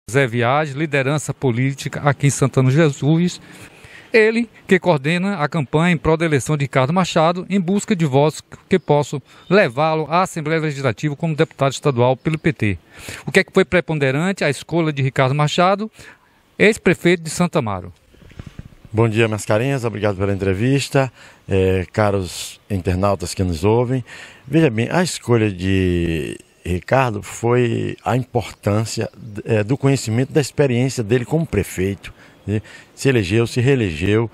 Zé Viagem, liderança política aqui em Santana Jesus. Ele que coordena a campanha em prol da eleição de Ricardo Machado em busca de votos que possam levá-lo à Assembleia Legislativa como deputado estadual pelo PT. O que é que foi preponderante? A escolha de Ricardo Machado, ex-prefeito de Santo Amaro. Bom dia, Mascarenhas, obrigado pela entrevista, caros internautas que nos ouvem. Veja bem, a escolha de Ricardo foi a importância do conhecimento da experiência dele como prefeito. Se elegeu, se reelegeu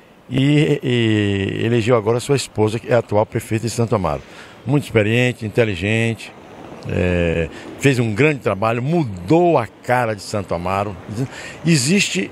e elegeu agora sua esposa, que é a atual prefeita de Santo Amaro. Muito experiente, inteligente, fez um grande trabalho, mudou a cara de Santo Amaro. Existe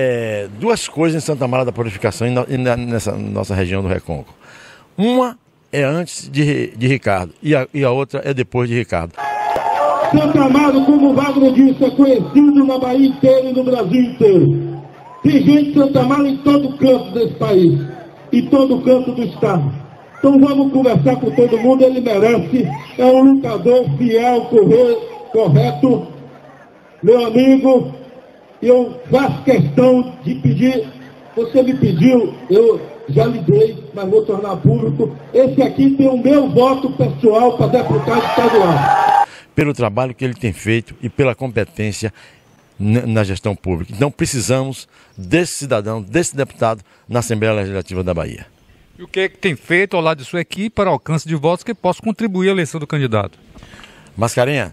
duas coisas em Santo Amaro da Purificação e nessa nossa região do Recôncavo. Uma é antes de Ricardo e a outra é depois de Ricardo. Santo Amaro, como o Wagner disse, é conhecido na Bahia inteira e no Brasil inteiro. Tem gente de Santo Amaro em todo canto desse país, em todo canto do estado. Então vamos conversar com todo mundo, ele merece, é um lutador fiel, correto, meu amigo. Eu faço questão de pedir, você me pediu, eu já lhe dei, mas vou tornar público, esse aqui tem o meu voto pessoal para deputado estadual. Pelo trabalho que ele tem feito e pela competência na gestão pública. Então precisamos desse cidadão, desse deputado na Assembleia Legislativa da Bahia. E o que é que tem feito ao lado de sua equipe para alcance de votos que possa contribuir à eleição do candidato? Mascarenha,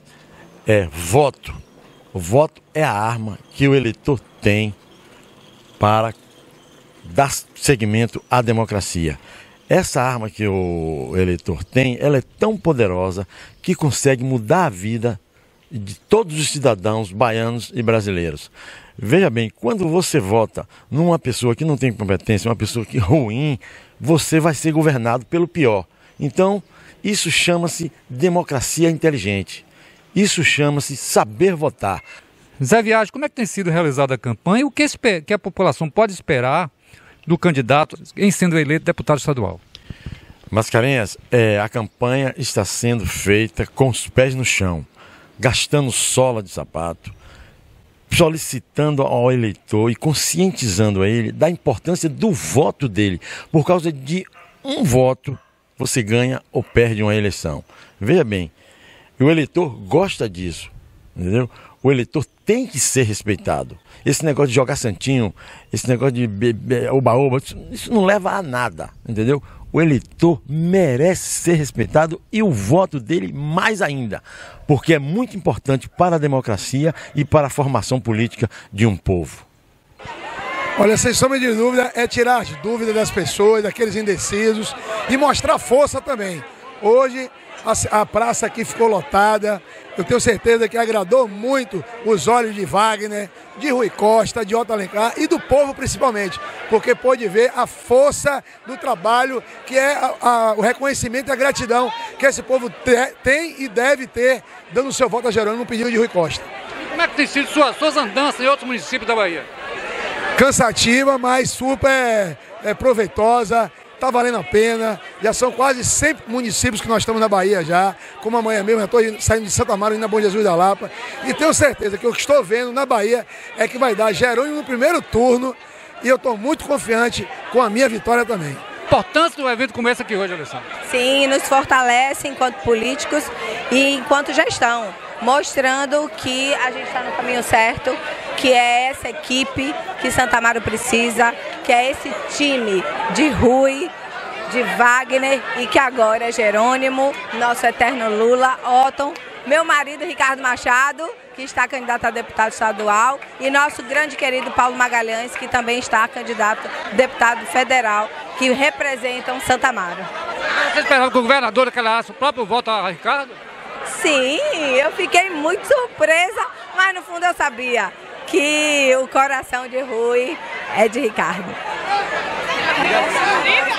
voto. O voto é a arma que o eleitor tem para dar seguimento à democracia. Essa arma que o eleitor tem, ela é tão poderosa que consegue mudar a vida de todos os cidadãos baianos e brasileiros. Veja bem, quando você vota numa pessoa que não tem competência, uma pessoa que é ruim, você vai ser governado pelo pior. Então, isso chama-se democracia inteligente. Isso chama-se saber votar. Zé Viagem, como é que tem sido realizada a campanha e o que a população pode esperar do candidato em sendo eleito deputado estadual? Mascarenhas, a campanha está sendo feita com os pés no chão, gastando sola de sapato, solicitando ao eleitor e conscientizando a ele da importância do voto dele. Por causa de um voto, você ganha ou perde uma eleição. Veja bem, o eleitor gosta disso, entendeu? O eleitor tem que ser respeitado. Esse negócio de jogar santinho, esse negócio de oba-oba, isso não leva a nada, entendeu? O eleitor merece ser respeitado e o voto dele mais ainda, porque é muito importante para a democracia e para a formação política de um povo. Olha, sem sombra de dúvida, é tirar as dúvidas das pessoas, daqueles indecisos e mostrar força também. Hoje a praça aqui ficou lotada, eu tenho certeza que agradou muito os olhos de Wagner, de Rui Costa, de Otto Alencar e do povo principalmente, porque pôde ver a força do trabalho, que é o reconhecimento e a gratidão que esse povo tem e deve ter, dando o seu voto a Jerônimo no pedido de Rui Costa. E como é que tem sido suas andanças em outros municípios da Bahia? Cansativa, mas super proveitosa. Está valendo a pena, já são quase 100 municípios que nós estamos na Bahia já, como amanhã mesmo, eu estou saindo de Santo Amaro, indo na Bom Jesus da Lapa, e tenho certeza que o que estou vendo na Bahia é que vai dar Jerônimo no primeiro turno, e eu estou muito confiante com a minha vitória também. A importância do evento começa aqui hoje, Alessandro. Sim, nos fortalece enquanto políticos e enquanto gestão, mostrando que a gente está no caminho certo, que é essa equipe que Santo Amaro precisa, que é esse time de Rui, de Wagner e que agora é Jerônimo, nosso eterno Lula, Otton, meu marido Ricardo Machado, que está candidato a deputado estadual, e nosso grande querido Paulo Magalhães, que também está candidato a deputado federal, que representam Santo Amaro. Você esperava que o governador declarasse o próprio voto a Ricardo? Sim, eu fiquei muito surpresa, mas no fundo eu sabia que o coração de Rui é de Ricardo. Obrigado.